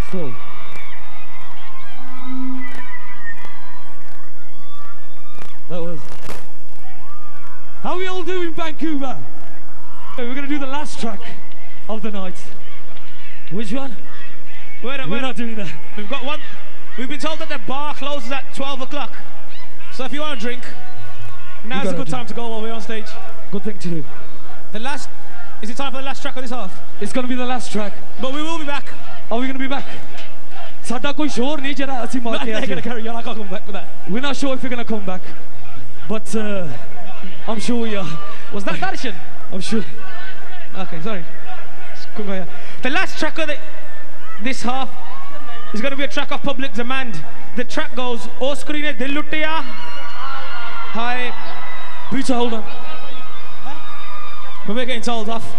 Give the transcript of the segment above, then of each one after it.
full. That was... How we all doing, Vancouver? Okay, we're gonna do the last track of the night. Which one? We're not doing that. We've got one. We've been told that the bar closes at 12 o'clock. So if you want to drink, now's a good time to go while we're on stage. Good thing to do. Is it time for the last track of this half? It's gonna be the last track. But we will be back. Are we gonna be back? Sada koi shor nahi jara asi mar ke They're gonna carry on. I can't come back with that. We're not sure if we're gonna come back, but I'm sure we are. Was that Darshan? I'm sure. Okay, sorry. The last track of this half is going to be a track of public demand. The track goes, O Screene Dil Luttiya. Hi. Peter, hold on. But we're getting told off.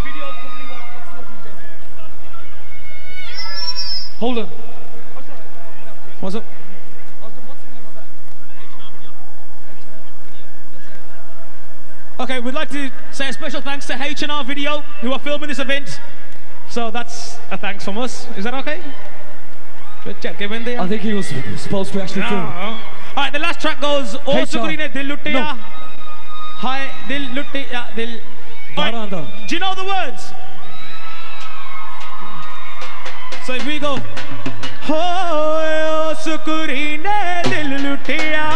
Hold on. What's up? Okay, we'd like to say a special thanks to H&R Video who are filming this event. So that's a thanks from us. Is that okay? I think he was supposed to actually film. Alright, the last track goes O Screene Dil Luttiya. Hi Dil Luttiya Dil. Do you know the words? So if we go O Screene Dil Luttiya,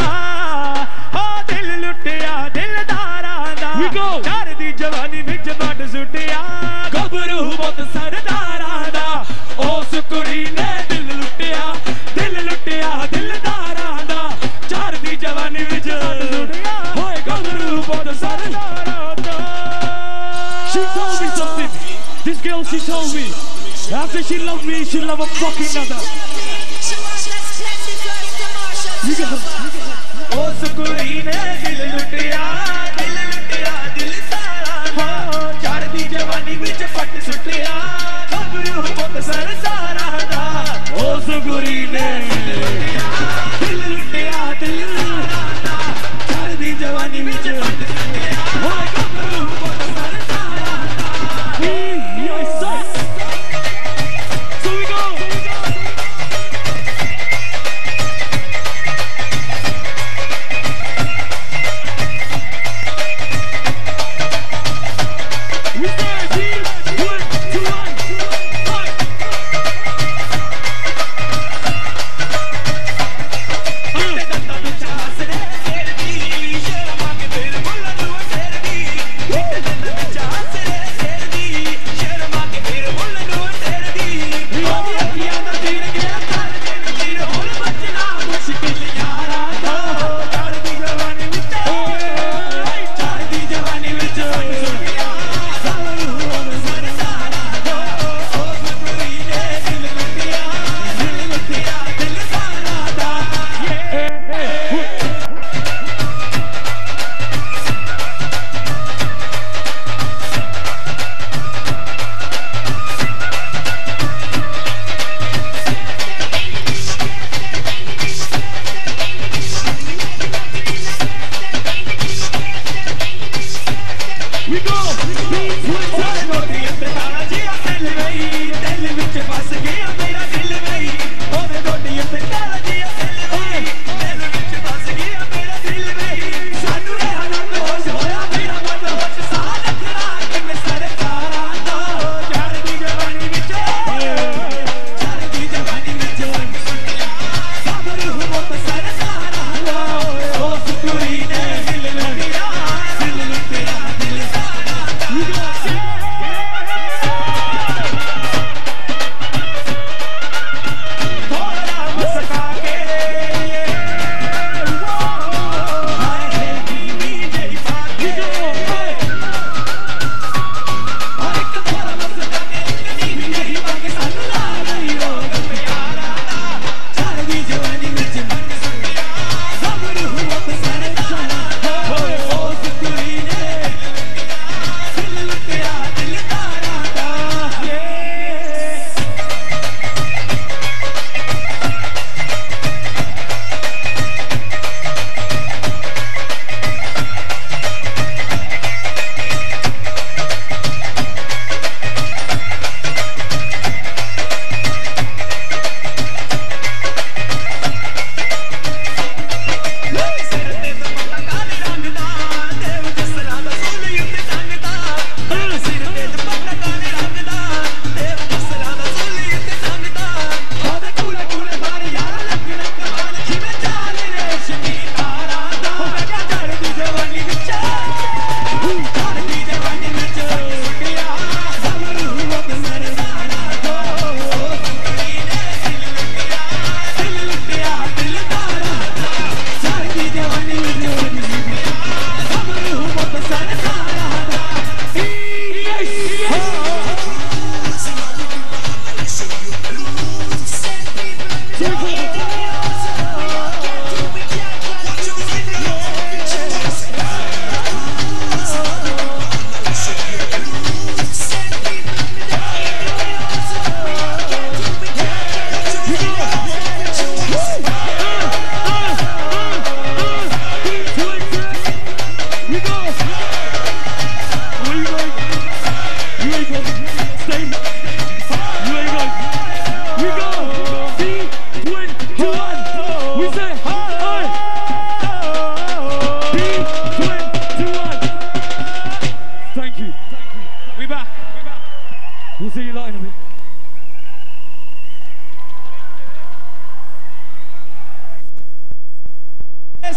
O Dil Luttiya Dil Dara Da. We go. Char di jawani vich mat suttiya, gabru bahut sardara da. O Screene Dil Luttiya, Dil Luttiya Dil Dara Da. Char di jawani vich mat suttiya, hoy gabru bahut sardara da. She told me something. This girl, she told me. After she loved me, she loved a fucking another. You get her. O Screene Dil Luttiya, Dil Luttiya Dil Sara Da. Char di jawani vich mat suttiya, gabru bahut sardara da. O Screene Dil Luttiya Dil Sara Da. Char di jawani vich mat suttiya, hoy gabru bahut sardara da. Yes, sir. So we go. We start, 1, 2, 1.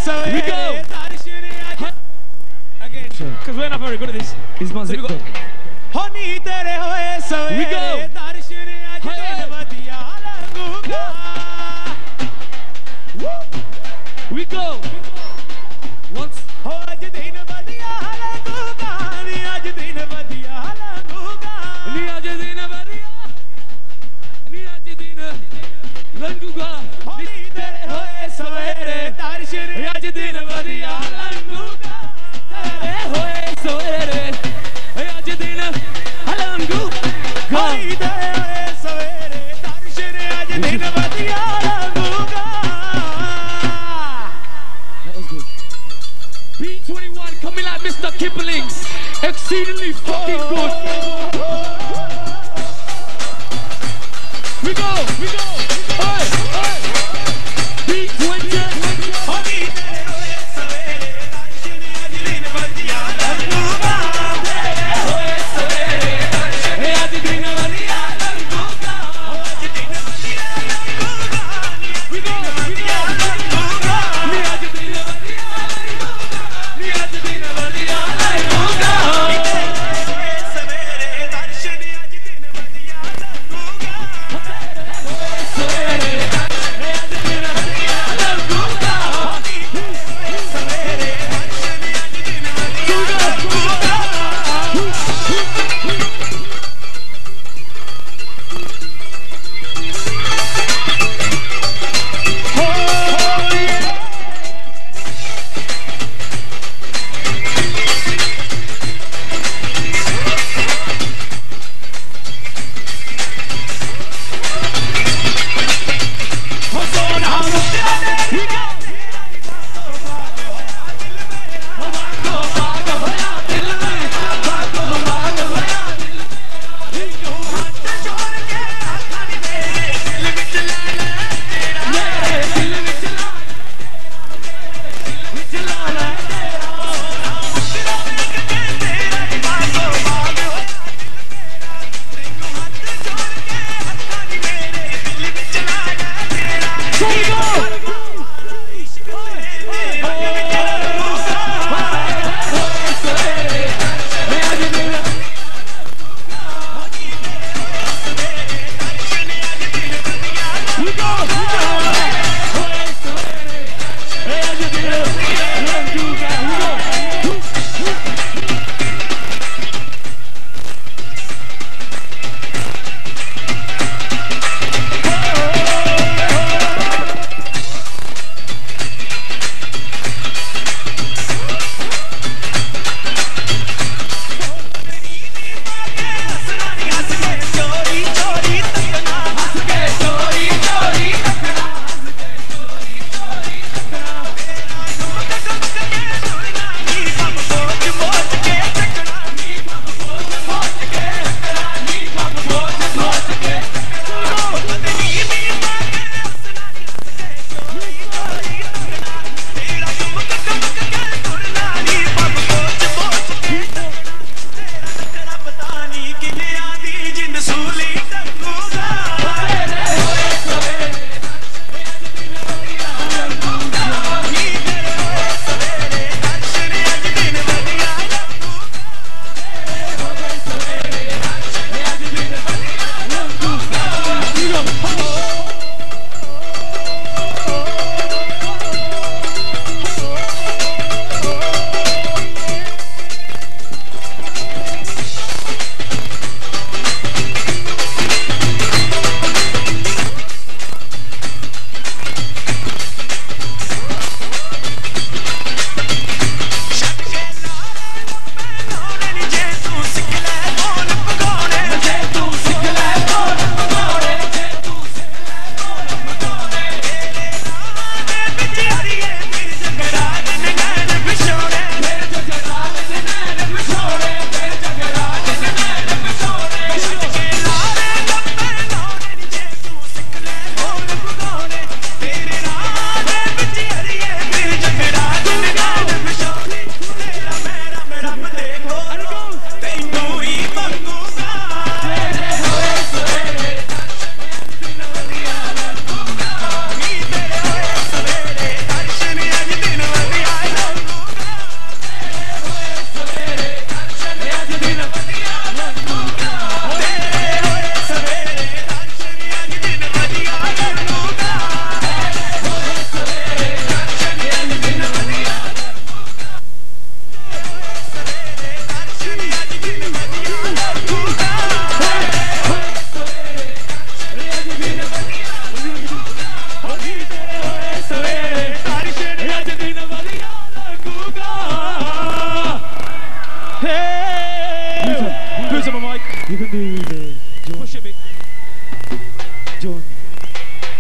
We go. Again, because we're not very good at this. Is my zip code. Honey, tere hoye savere. We go. Darshine aaj din vadiya languga. We go. Once. Ho aaj din vadiya languga. Ni aaj din vadiya languga. Ni aaj din vadiya. Ni aaj din languga. Honey, tere hoye savere. Darshine aaj din vadiya languga. Tere hoye savere. Aaj din languga. Honey, tere hoye savere. Darshine aaj din vadiya languga. That was good. B21 coming like Mr. Kipling's. Exceedingly fucking good. We go. Hey. B20. Honey, tere hoye savere. Darshine aaj din vadiya languga. Hoye savere. Aaj din vadiya languga. Aaj din vadiya languga. We go. Languga. Ni aaj din vadiya languga. Ni aaj din vadiya languga. Savere darshine aaj din vadiya languga. Savere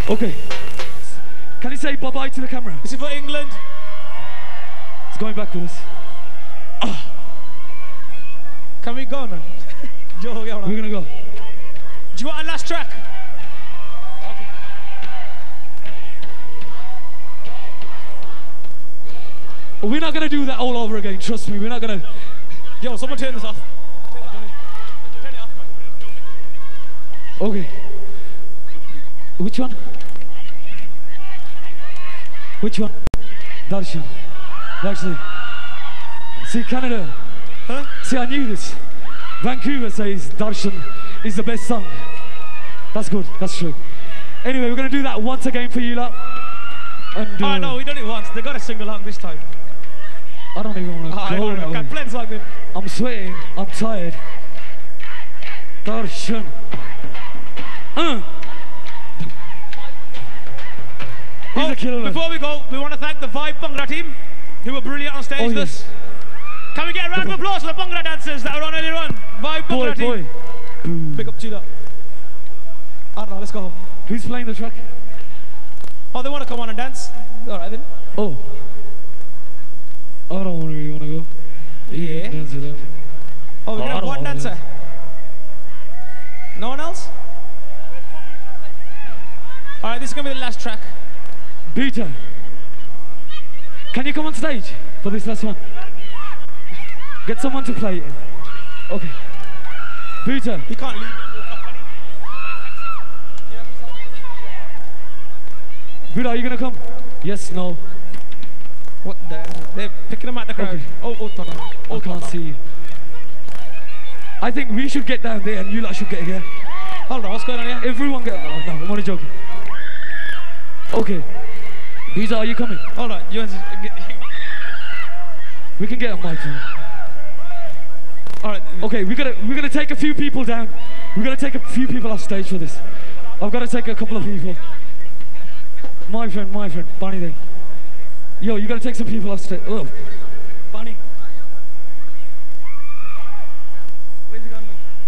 Okay. Can you say bye-bye to the camera? This is for England. It's going back with us. Can we go now? We're gonna go. Do you want a last track? Okay. We're not gonna do that all over again, trust me. We're not gonna. Yo, someone turn this off. Turn it off, man. Okay. Which one? Which one? Darshan. Actually. See, Canada. Huh? See, I knew this. Vancouver says Darshan is the best song. That's good, that's true. Anyway, we're gonna do that once again for you lot. And, Oh no, we done it once. They gotta sing along this time. I don't even wanna go I can't play like this. I'm sweating, I'm tired. Darshan. He's a killer. Before we go, we want to thank the Vibe Bhangra team, who were brilliant on stage with us. Can we get a round of applause for the Bhangra dancers that were on earlier on? Vibe Bhangra team. Pick up Chila. I don't know, let's go home. Who's playing the track? Oh, they want to come on and dance? Alright then. Oh. I don't really want to go. Yeah. Dance with them. Oh, we're going to have one dancer. No one else? Alright, this is going to be the last track. Peter, can you come on stage for this last one? Get someone to play it. Okay. Peter. He can't leave. Peter, are you gonna come? Yes, no. What the? They're picking them out the crowd. Okay. I can't see you. I think we should get down there and you lot should get here. Hold on, what's going on here? Everyone get. No, I'm only joking. Okay. Peter, are you coming? Hold on, we can get a mic. Alright. Okay, we're gonna take a few people down. We're gonna take a few people off stage for this. I've got to take a couple of people. My friend, Bonnie there. Yo, you gotta take some people off stage. Oh, Bonnie. Where's he going?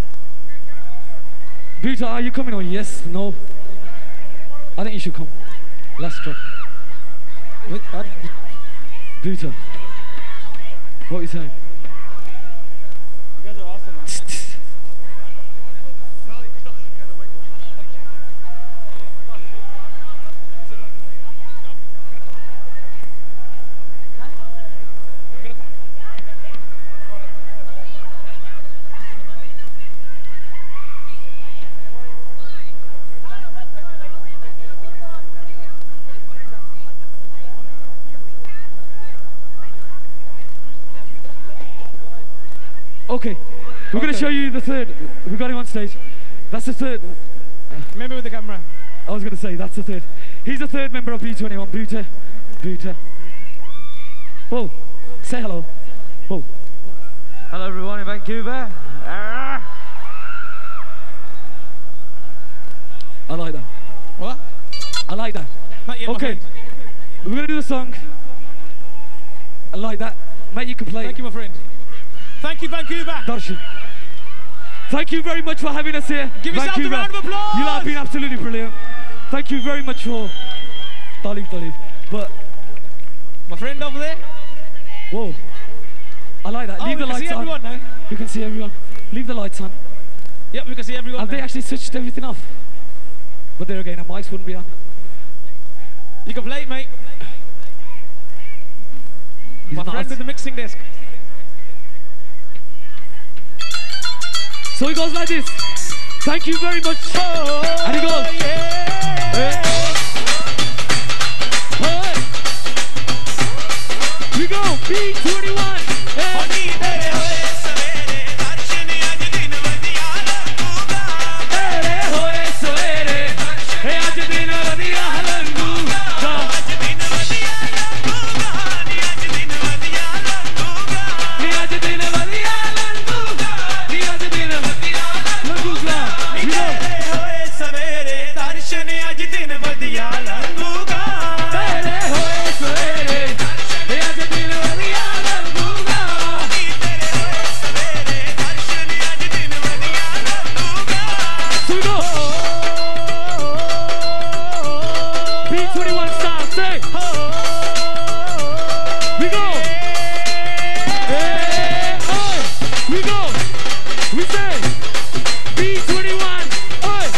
Peter, are you coming or yes, no? I think you should come. Last track. Wait, what? Peter, what are you saying? You guys are awesome, man. Okay, we're going to show you the third. We got him on stage. That's the third. Remember with the camera. I was going to say, that's the third. He's the third member of B21. Buta. Whoa, say hello. Whoa. Hello everyone in Vancouver. I like that. What? I like that. Not yet, okay, we're going to do the song. I like that. Mate, you can play. Thank you, my friend. Thank you, Vancouver. Darshan. Thank you very much for having us here. Give yourself a round of applause. You have been absolutely brilliant. Thank you very much for Talib. But my friend over there. Whoa. I like that. Leave the lights on. Now. You can see everyone. Leave the lights on. Yep, we can see everyone. Have they actually switched everything off? But there again, our mics wouldn't be on. You can play it, mate. My friend with the mixing desk. So it goes like this. Thank you very much. Oh, and it goes. Yeah. We go. B21. Yeah. B21 style, say. We go. Hey, oi. We go. We say. B21, oi.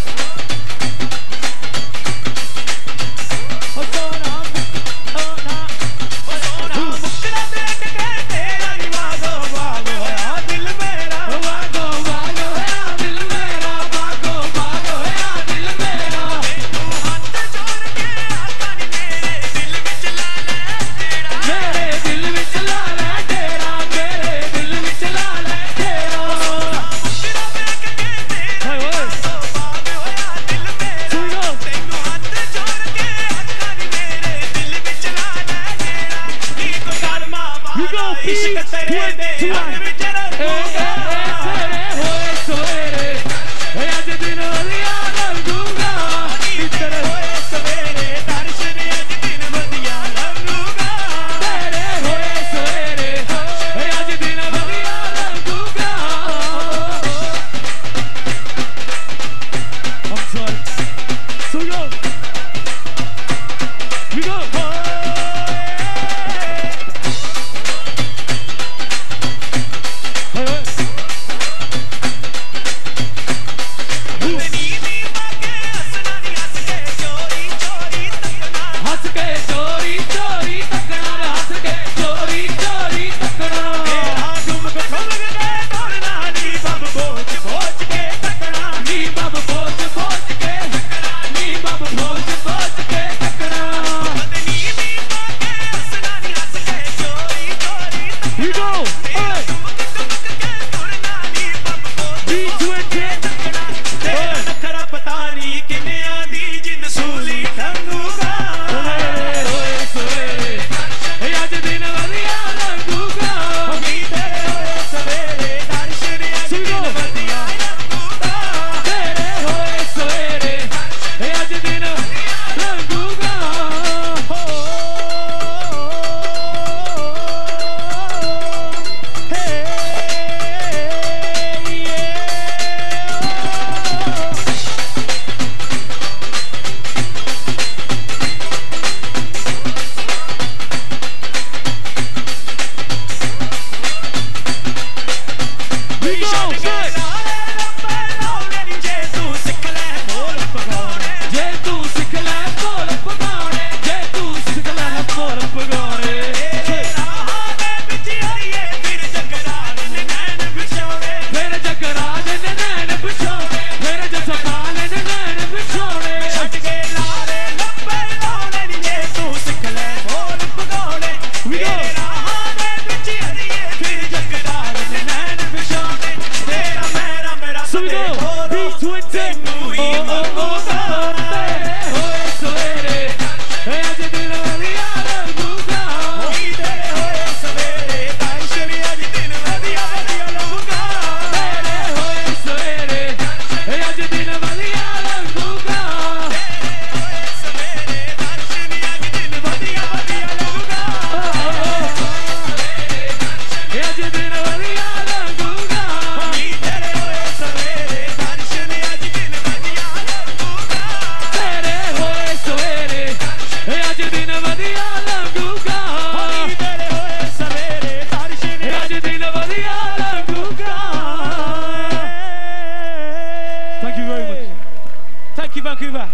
Vancouver.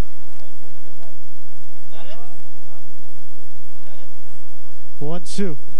One, two.